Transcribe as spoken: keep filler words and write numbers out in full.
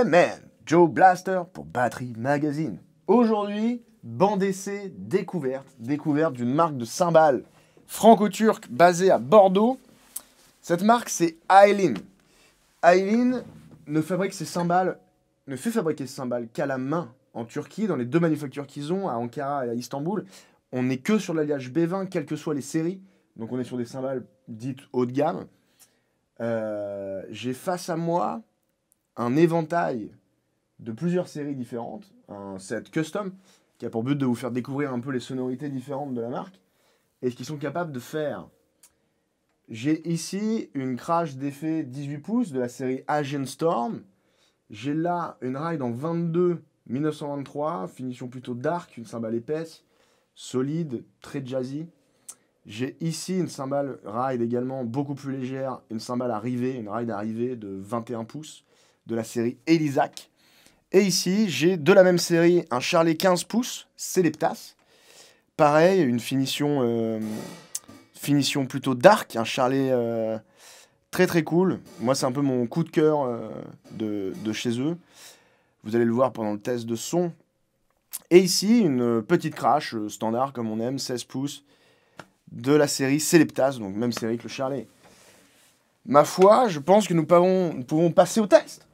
man, Joe Blaster pour Battery Magazine. Aujourd'hui, bande d'essai découverte, découverte d'une marque de cymbales franco-turque basée à Bordeaux. Cette marque, c'est Aylin. Aylin ne fabrique ses cymbales, ne fait fabriquer ses cymbales qu'à la main en Turquie, dans les deux manufactures qu'ils ont, à Ankara et à Istanbul. On n'est que sur l'alliage B vingt, quelles que soient les séries. Donc on est sur des cymbales dites haut de gamme. Euh, J'ai face à moi un éventail de plusieurs séries différentes, un set custom qui a pour but de vous faire découvrir un peu les sonorités différentes de la marque et ce qu'ils sont capables de faire. J'ai ici une crash d'effet dix-huit pouces de la série Asian Storm. J'ai là une ride en vingt-deux mille neuf cent vingt-trois, finition plutôt dark, une cymbale épaisse, solide, très jazzy. J'ai ici une cymbale ride également beaucoup plus légère, une cymbale à rivets, une ride à rivets de vingt et un pouces de la série Elisac. Et ici, j'ai de la même série un Charlet quinze pouces, Seleptas. Pareil, une finition, euh, finition plutôt dark, un Charlet euh, très très cool. Moi, c'est un peu mon coup de cœur euh, de, de chez eux. Vous allez le voir pendant le test de son. Et ici, une petite crash euh, standard comme on aime, seize pouces, de la série Seleptas, donc même série que le Charlet. Ma foi, je pense que nous pouvons, nous pouvons passer au test.